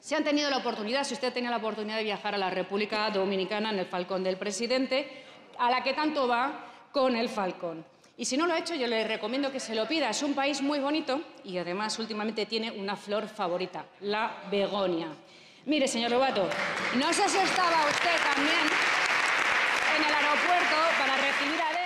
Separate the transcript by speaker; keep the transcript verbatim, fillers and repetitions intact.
Speaker 1: Si han tenido la oportunidad, si usted tenía la oportunidad de viajar a la República Dominicana en el Falcón del presidente, a la que tanto va con el Falcón. Y si no lo ha hecho, yo le recomiendo que se lo pida. Es un país muy bonito y además últimamente tiene una flor favorita, la begonia. Mire, señor Lobato, no sé si estaba usted también en el aeropuerto para recibir a